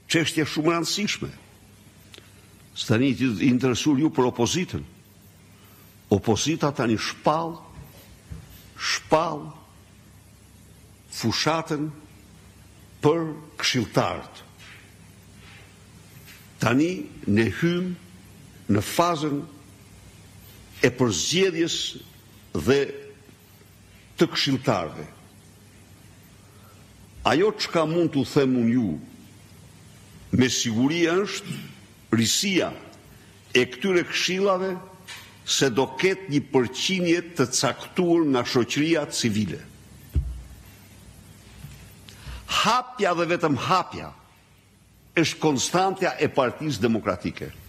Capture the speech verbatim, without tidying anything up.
çështje shumë e rëndësishme. Së tani të interesuar ju për opozitën. Opozita tani shpall, shpall fushatën për këshilltarët. Tani ne hymë në fazën e përzgjedhjes dhe të këshilltarëve. Ajo çka mund t'u them unë ju, me siguri është risia e këtyre këshillave se do ketë një përqindje të caktuar nga shoqëria civile. Hapja dhe vetëm hapja është konstantja e Partisë Demokratike.